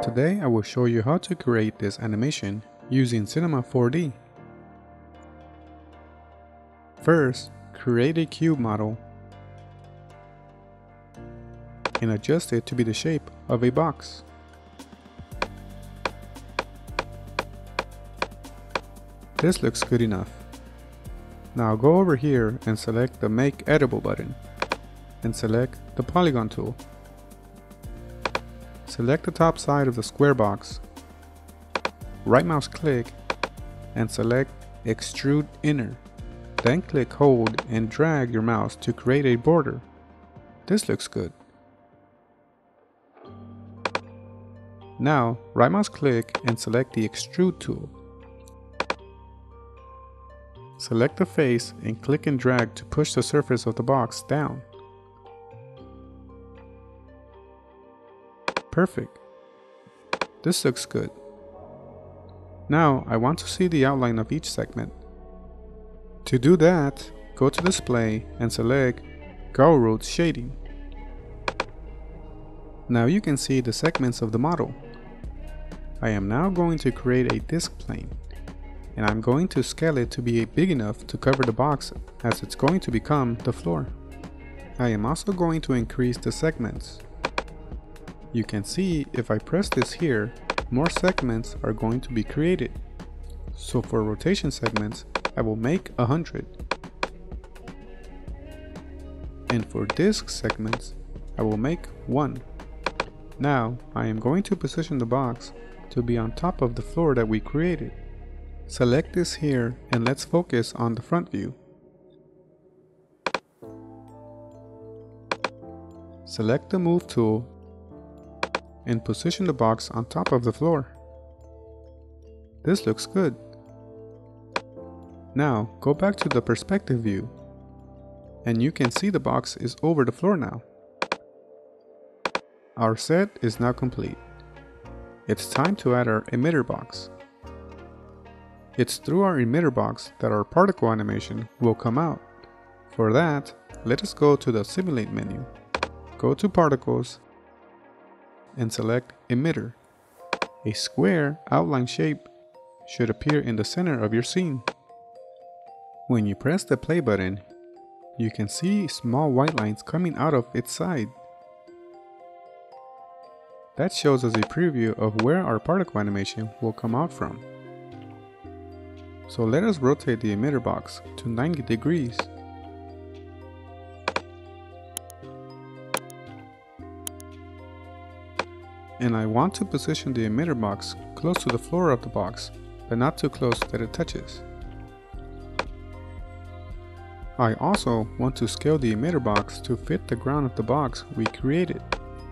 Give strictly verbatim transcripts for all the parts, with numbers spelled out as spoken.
Today I will show you how to create this animation using Cinema four D. First, create a cube model and adjust it to be the shape of a box. This looks good enough. Now go over here and select the Make Editable button and select the Polygon tool. Select the top side of the square box, right mouse click and select Extrude Inner. Then click hold and drag your mouse to create a border. This looks good. Now right mouse click and select the Extrude tool. Select the face and click and drag to push the surface of the box down. Perfect. This looks good. Now I want to see the outline of each segment. To do that, go to Display and select Gouraud Shading. Now you can see the segments of the model. I am now going to create a disk plane, and I'm going to scale it to be big enough to cover the box as it's going to become the floor. I am also going to increase the segments. You can see if I press this here, more segments are going to be created. So for rotation segments, I will make one hundred. And for disk segments, I will make one. Now I am going to position the box to be on top of the floor that we created. Select this here and let's focus on the front view. Select the Move tool and position the box on top of the floor. This looks good. Now go back to the perspective view and you can see the box is over the floor now. Our set is now complete. It's time to add our emitter box. It's through our emitter box that our particle animation will come out. For that, let us go to the Simulate menu. Go to Particles and select Emitter. A square outline shape should appear in the center of your scene. When you press the play button, you can see small white lines coming out of its side. That shows us a preview of where our particle animation will come out from. So let us rotate the emitter box to ninety degrees. And I want to position the emitter box close to the floor of the box, but not too close that it touches. I also want to scale the emitter box to fit the ground of the box we created.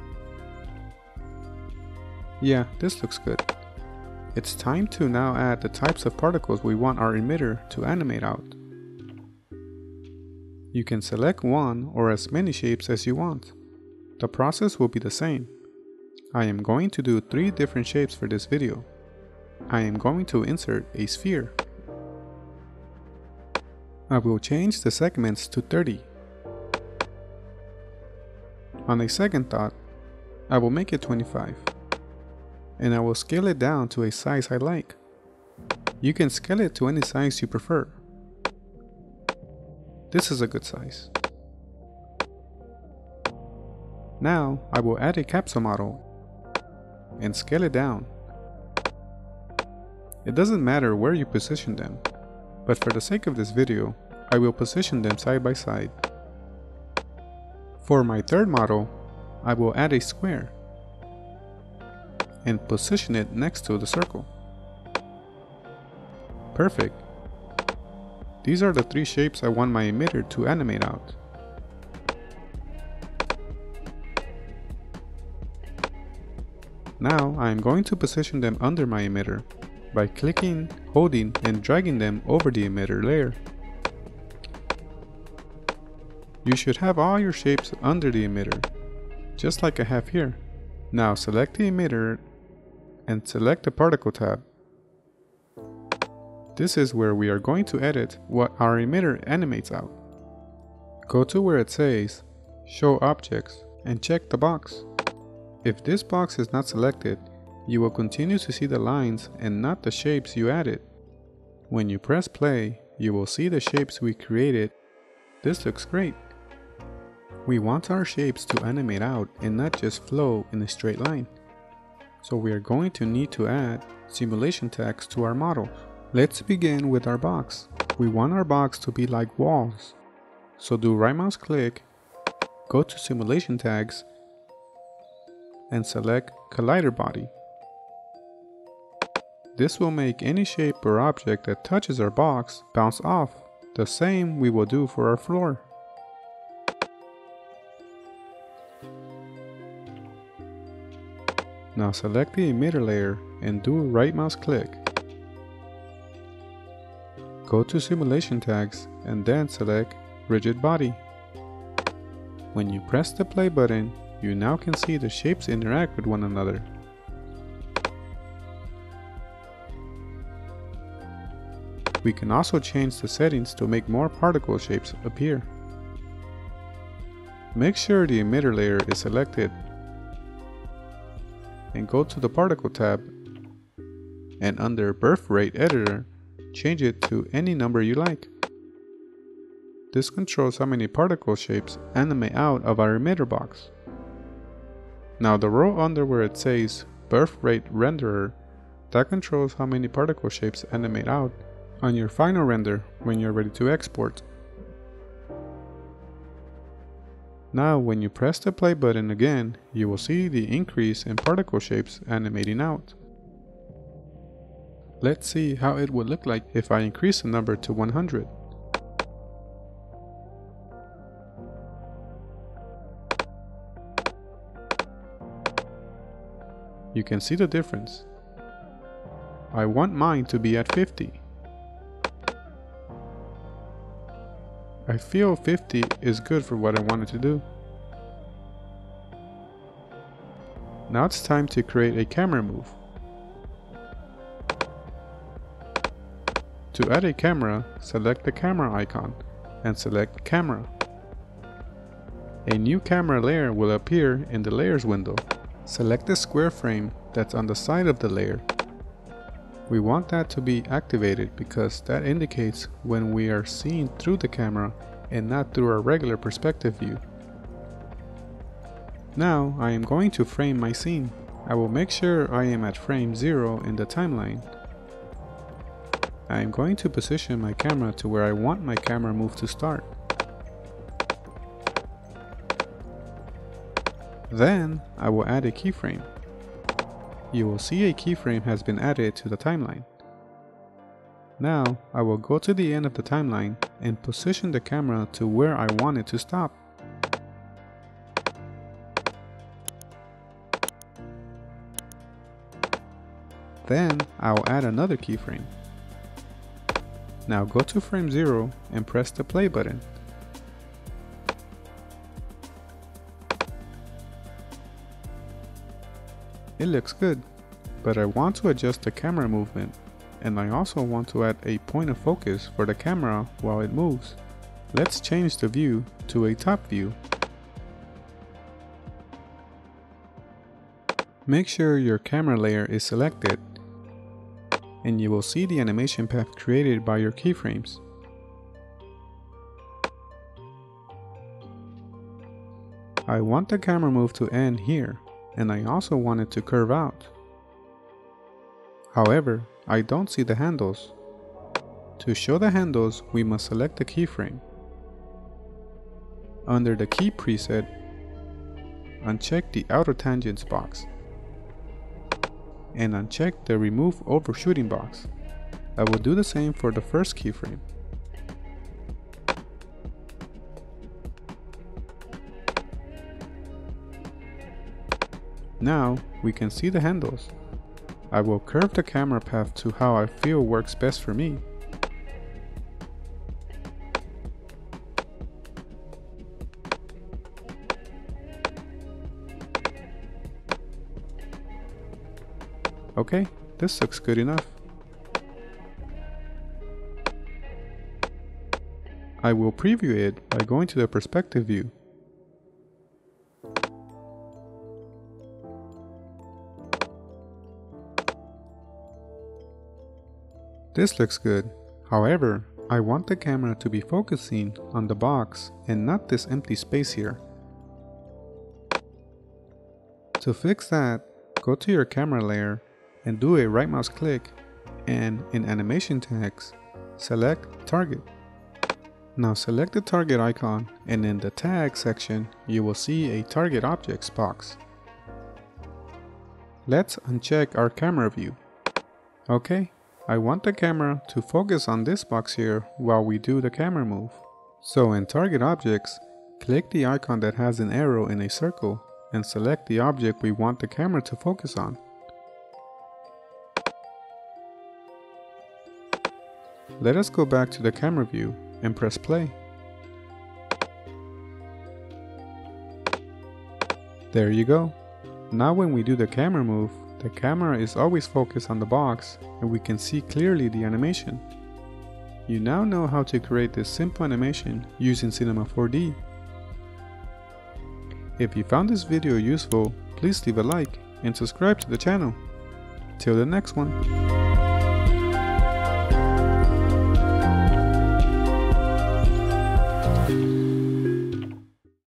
Yeah, this looks good. It's time to now add the types of particles we want our emitter to animate out. You can select one or as many shapes as you want. The process will be the same. I am going to do three different shapes for this video. I am going to insert a sphere. I will change the segments to thirty. On a second thought, I will make it twenty-five. And I will scale it down to a size I like. You can scale it to any size you prefer. This is a good size. Now I will add a capsule model and scale it down. It doesn't matter where you position them, but for the sake of this video, I will position them side by side. For my third model, I will add a square and position it next to the circle. Perfect. These are the three shapes I want my emitter to animate out. Now I am going to position them under my emitter by clicking, holding, and dragging them over the emitter layer. You should have all your shapes under the emitter, just like I have here. Now select the emitter and select the Particle tab. This is where we are going to edit what our emitter animates out. Go to where it says Show Objects and check the box. If this box is not selected, You will continue to see the lines and not the shapes you added. When you press play, you will see the shapes we created. This looks great. We want our shapes to animate out and not just flow in a straight line. So we are going to need to add simulation tags to our model. Let's begin with our box. We want our box to be like walls. So do right mouse click, go to simulation tags, and select collider body. This will make any shape or object that touches our box bounce off. The same we will do for our floor. Now select the emitter layer and do right mouse click. Go to simulation tags and then select rigid body. When you press the play button, you now can see the shapes interact with one another. We can also change the settings to make more particle shapes appear. Make sure the emitter layer is selected and go to the particle tab, and under birthrate editor, change it to any number you like. This controls how many particle shapes animate out of our emitter box. Now the row under where it says birthrate renderer, that controls how many particle shapes animate out on your final render when you're ready to export. Now when you press the play button again, you will see the increase in particle shapes animating out. Let's see how it would look like if I increase the number to one hundred. You can see the difference. I want mine to be at fifty. I feel fifty is good for what I wanted to do. Now it's time to create a camera move. To add a camera, select the camera icon and select camera. A new camera layer will appear in the layers window. Select the square frame that's on the side of the layer. We want that to be activated because that indicates when we are seeing through the camera and not through our regular perspective view. Now I am going to frame my scene. I will make sure I am at frame zero in the timeline. I am going to position my camera to where I want my camera move to start. Then I will add a keyframe. You will see a keyframe has been added to the timeline. Now I will go to the end of the timeline and position the camera to where I want it to stop. Then I will add another keyframe. Now go to frame zero and press the play button. It looks good, but I want to adjust the camera movement, and I also want to add a point of focus for the camera while it moves. Let's change the view to a top view. Make sure your camera layer is selected, and you will see the animation path created by your keyframes. I want the camera move to end here, and I also want it to curve out. However, I don't see the handles. To show the handles, we must select the keyframe. Under the key preset, uncheck the outer tangents box and uncheck the remove overshooting box. I will do the same for the first keyframe. Now we can see the handles. I will curve the camera path to how I feel works best for me. Okay, this looks good enough. I will preview it by going to the perspective view. This looks good. However, I want the camera to be focusing on the box and not this empty space here. To fix that, go to your camera layer and do a right mouse click, and in animation tags, select target. Now select the target icon, and in the tag section you will see a target objects box. Let's uncheck our camera view. Okay, I want the camera to focus on this box here while we do the camera move. So in target objects, click the icon that has an arrow in a circle and select the object we want the camera to focus on. Let us go back to the camera view and press play. There you go. Now when we do the camera move, the camera is always focused on the box and we can see clearly the animation. You now know how to create this simple animation using Cinema four D. If you found this video useful, please leave a like and subscribe to the channel. Till the next one.